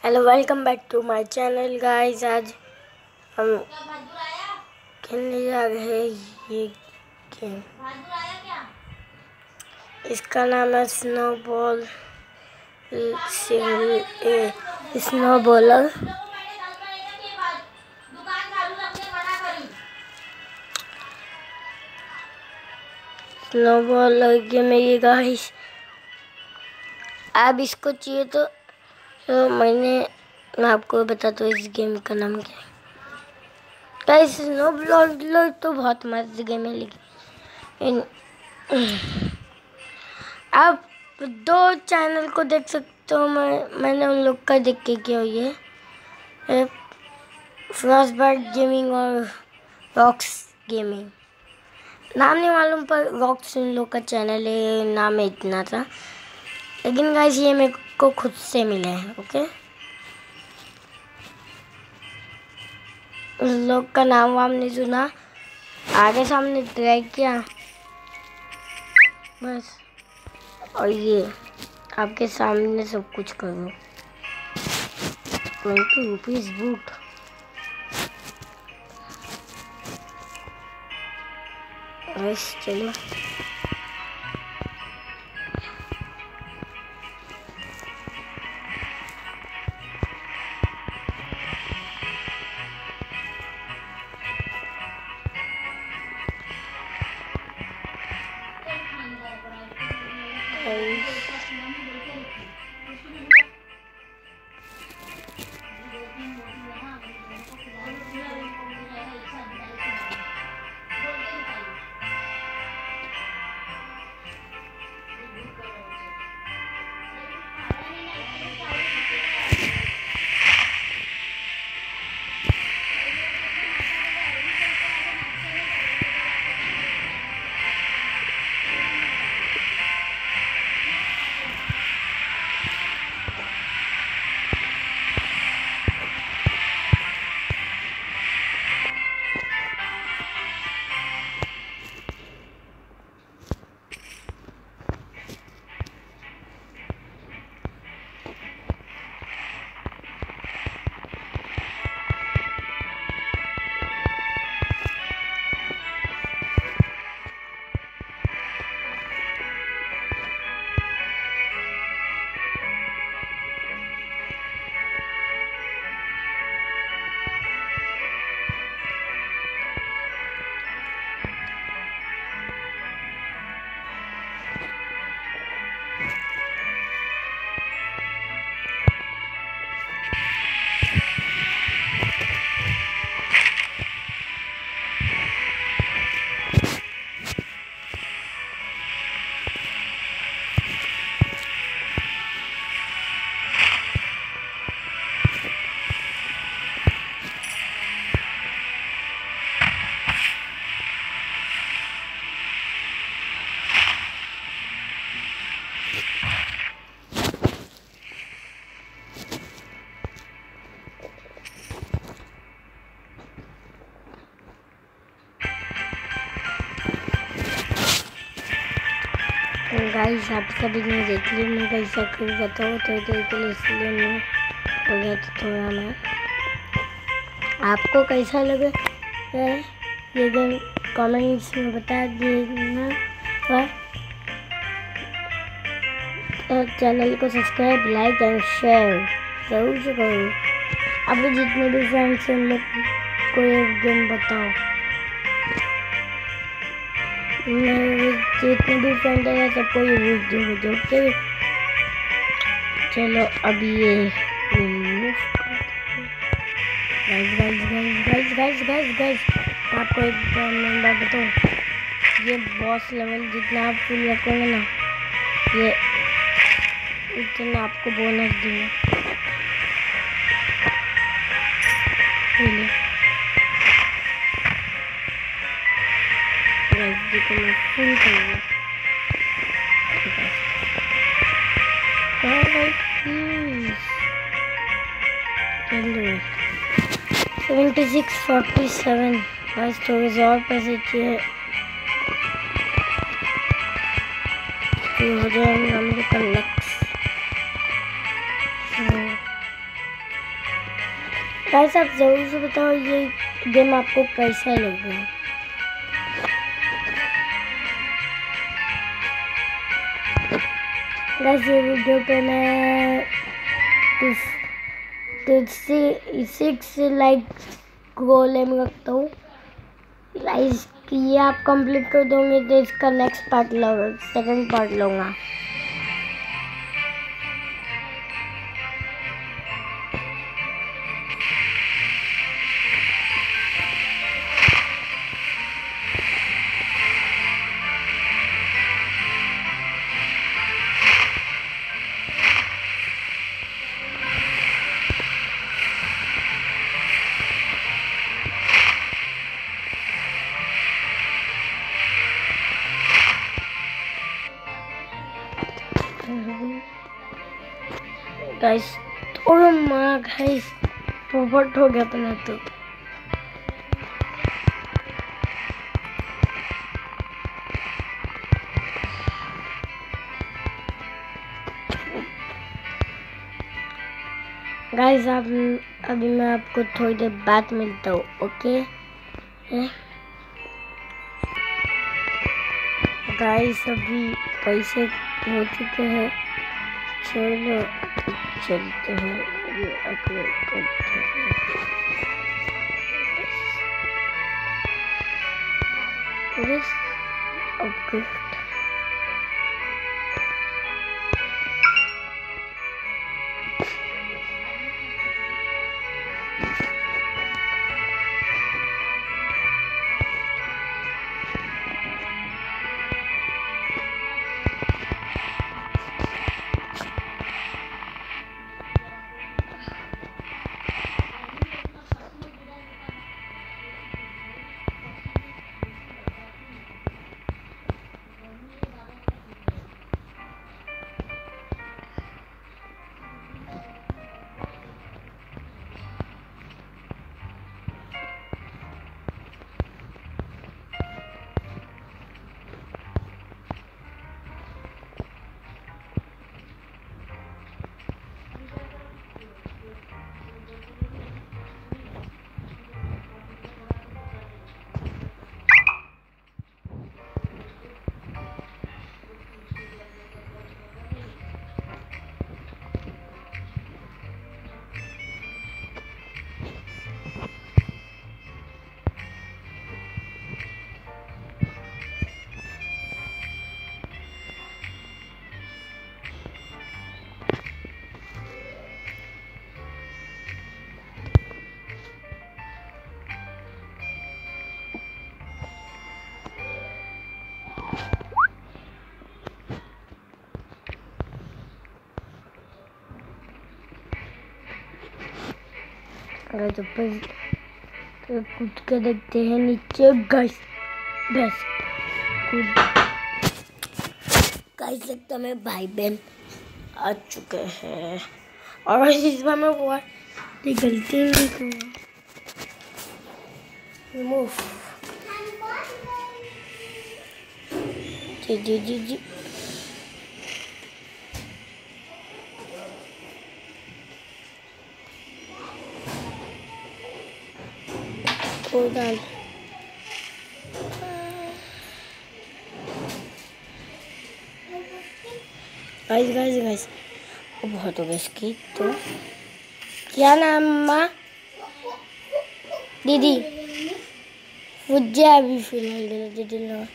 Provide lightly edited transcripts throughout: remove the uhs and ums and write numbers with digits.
Hello welcome back to my channel guys. आज हम खेलने जा रहे हैं ये गेम। इसका नाम है स्नोबॉलर। स्नोबॉलर गेम है ये गाइस। आप इसको चाहिए तो मैं आपको बताता हूँ इस गेम का नाम क्या है। गाइस स्नोबॉलर तो बहुत मस्त गेम है, लेकिन आप दो चैनल को देख सकते हो। मैंने उन लोग का देख के किया ये फ्रॉस्टबाइट गेमिंग और रॉक्स गेमिंग। नाम नहीं मालूम पर रॉक्स उन लोग का चैनल है, नाम है इतना था। लेकिन गाइस ये मेरे को खुद से मिले हैं। ओके, उस लोग का नाम वाम नहीं सुना, आगे सामने ट्राई किया बस। और ये आपके सामने सब कुछ करो। 20 रुपीज बूट। बस चलो गाइस। आप सभी ने देख लिया मैं कैसा कर जाता हूँ थोड़ी देर के लिए, इसलिए मैं हो गया तो थोड़ा मैं। आपको कैसा लगे ये गेम कमेंट्स में बता देना और चैनल को सब्सक्राइब लाइक एंड शेयर जरूर से करो। अभी जितने भी फ्रेंड्स हैं उन लोग को ये गेम बताओ। जितने भी फ्रेंड है सबको ये वीडियो ओके। चलो अभी ये गाइस आपको एक बात बताऊँ, ये बॉस लेवल जितना आप फुल रखोगे ना ये उतना आपको बोनस देंगे। देखो मैं फुल करूँगा। 7647 बस थोड़े और पैसे चाहिए हो जाएंगे हम लोग का लक्ष्य। गाइस आप जरूर से बताओ ये गेम आपको कैसा लगा। गाइस ये वीडियो पे मैं 6 लाइक गोल एम रखता हूँ। गाइस ये आप कंप्लीट कर दोगे तो इसका नेक्स्ट पार्ट सेकंड पार्ट लूँगा। गाइस थोड़ा मार गाइस पोपट हो गया अपना तो। गाइस अभी मैं आपको थोड़ी देर बाद मिलता हूँ। ओके गाइस अभी पैसे हो चुके हैं। चलो चलते हैं ये अपलोड करते हैं। गाइस ऊपर कूद के देखते हैं नीचे। गाइस बस कूद। गाइस लगता है भाई बहन आ चुके हैं और इस बार मैं बहुत गलती नहीं करूँगा। जी जी जी जी डाल। गाइस गाइस गाइस बहुत हो गया इसकी तो। क्या नाम माँ दीदी मुझे अभी फिलहाल दीदी लगा।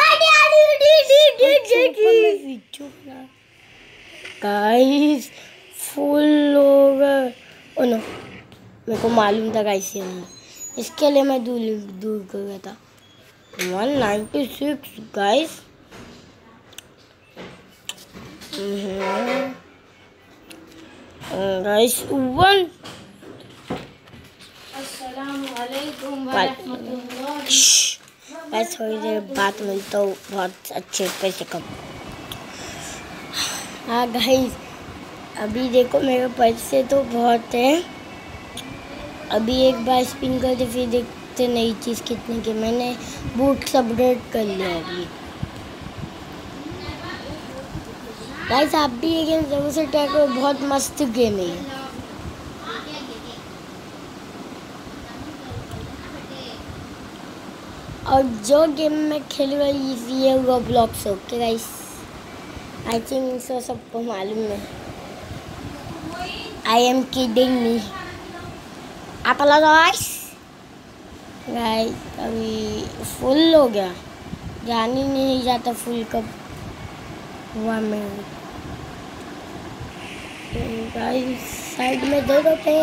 गाइस फुल हो गया। ओ नो मेरे को मालूम था गाइस इसके लिए मैं दूर कर गया था। 196 गाइस। गाइस 1 गाइस थोड़ी देर बाद मिलता हूँ बहुत अच्छे पैसे कम। हाँ गाइस अभी देखो मेरे पैसे तो बहुत हैं। अभी एक बार स्पिन करते फिर देखते नई चीज़ कितने की। मैंने बूट्स अपग्रेड कर लिया अभी। गाइस आप भी ये गेम जरूर से ट्राई करो बहुत मस्त गेम है। और जो गेम मैं खेल रही थी ये Roblox. Okay guys, I think इसको सबको मालूम है। I am kidding me. आप गाइस अभी फुल हो गया, जान ही नहीं जाता फुल कब हुआ। मैं गाइस साइड में दे दो पे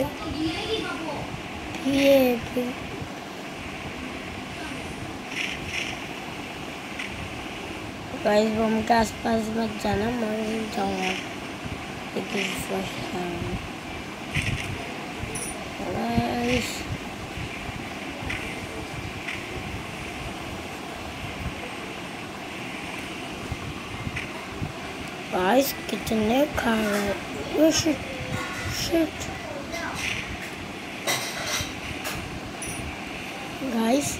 ये फिर गाइस बम के आसपास मत जाना, मर जाऊंगा। लेकिन फर्स्ट गाइस गाइस कितने खा रहे। शिट गाइस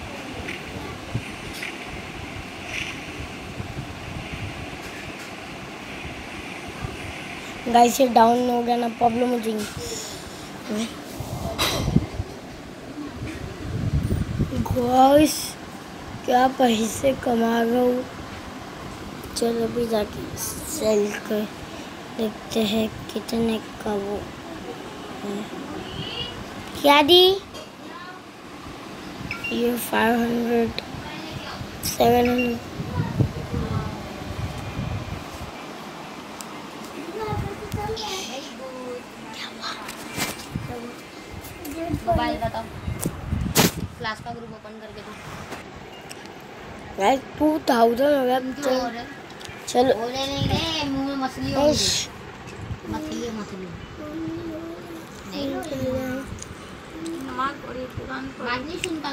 गाइस ये डाउन हो गया ना, प्रॉब्लम हो जाएगी। गाइस क्या पैसे कमा रहा हूँ। चलो अभी जाके सेल कर देखते हैं कितने का वो है। क्या दी ये 500 700 मोबाइल बताओ, क्लास का ग्रुप ओपन करके दो। गाइस 2000 हो गया। चलो बोले नहीं रे, मुंह में मछली होगी। मछली नहीं बात नहीं सुनता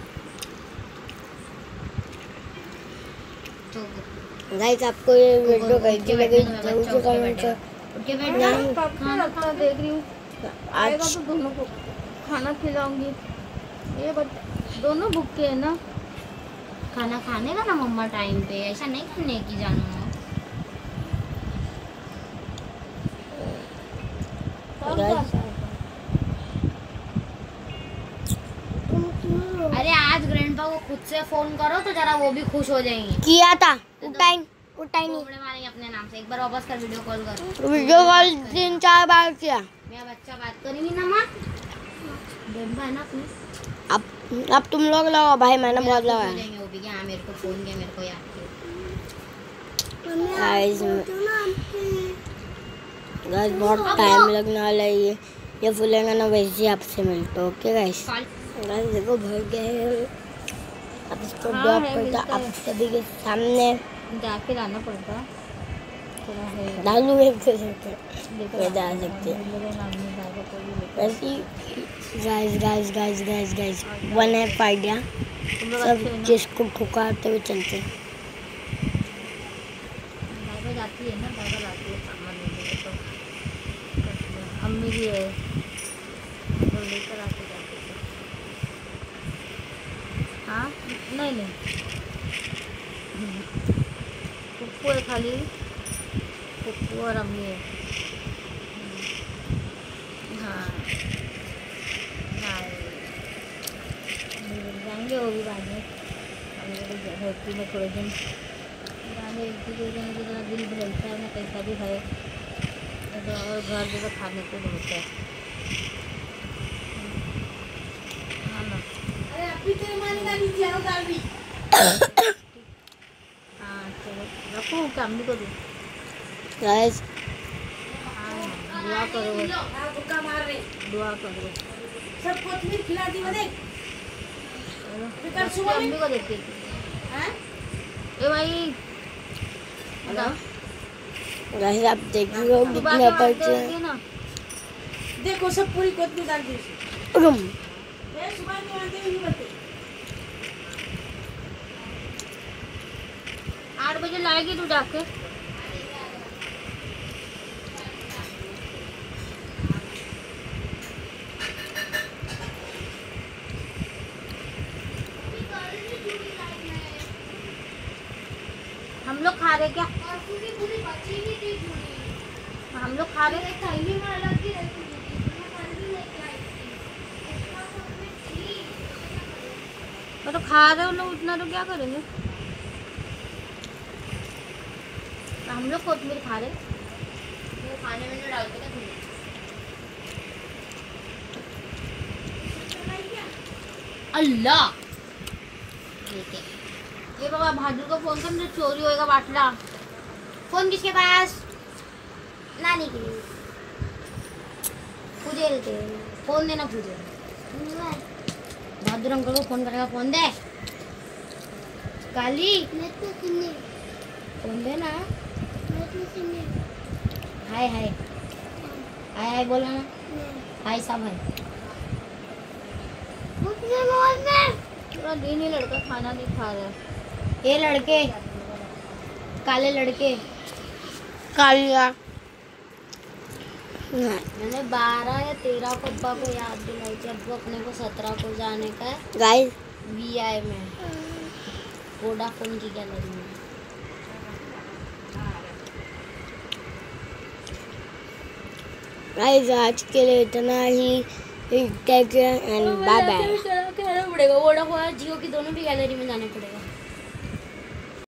तू। गाइस आपको ये वीडियो कैसी लगी जरूर से कमेंट कर। खाना देख रही हूँ, आएगा तो दोनों को खाना खिलाऊंगी। ये दोनों भूखे हैं ना। खाना खाने का ना मम्मा टाइम पे, ऐसा नहीं करने की जानू। अरे आज ग्रैंडपा को खुद से फोन करो तो जरा वो भी खुश हो जाएंगे। किया था उठाई नहीं मारेंगे अपने नाम से। एक बार वापस कर वीडियो कॉल कर। वीडियो कॉल 3-4 बार किया। मेरा बच्चा बात करेंगी ना माँ, ग्रैंडपा है ना अपनी। अब तुम लोग लगाओ भाई, मैंने बहुत लगाया। वो भी क्या मेरे को फोन किया, मेरे को याद गाइस बहुत टाइम लगने वाला है। ये फूलेंगे ना वैसे आपसे मिलते। ओके गाइस देखो भर गए। अब इसको ड्रॉप करता आप सभी के सामने जाके लाना पड़ता। डालू एक डाल सकते गाइस 1 है आइडिया। सब जिसको ठुकाते हुए चलते हैं। जाती है ना, दादा लाती है सामान लेने तो अम्मी भी है तो लेकर आते जाते थे। हाँ नहीं पप्पू है, खाली पप्पू और अम्मी है। हाँ जाएंगे वो भी बाद में। होती में थोड़े दिन दिल भी लगता है ना, पैसा भी है तो, और घर जैसा खाने को मिलता है। हाँ ना, हाँ चलो रखो, फैमिली को दो। गाइस दुआ करो, दुआ करो। सब कोथिंबीर खिला दी बने। अम्मी को देते ए भाई। गाइस आप देख रहे हो कितना पैसे हैं। देखो सब पूरी कोथिंबीर डाल दी। सुबह नहीं आते ही बते 8 बजे लाएगी तू जाके। हम लोग खा रहे क्या? हम लोग खा रहे मैं तो खा रहे हो लोग उतना तो क्या करेंगे। हम लोग कोथिमीर खा रहे, वो खाने में डालते क्या तुम? अल्लाह ठीक है। ये बाबा बहादुर को फोन कर, चोरी होएगा बाटला। फोन किसके पास? नानी के। पूजे लेते फोन देना, पूजे बहादुर अंकल को फोन करेगा, फोन दे। काली फोन दे ना। हाय हाय हाय हाय बोला ना। हाय सब है। पूरा दिन ही लड़का खाना नहीं खा रहा है। ये लड़के काले लड़के कालिया मैंने 12 या 13 को अब्बा को याद दिलाई थी। अब्बा अपने को 17 को जाने का है गाइस। VI में, वोडाफोन की गैलरी में। गाइस आज के लिए इतना ही। Take care and bye bye. कहना पड़ेगा वोडाफोन जियो की दोनों भी गैलरी में जाने पड़ेगा।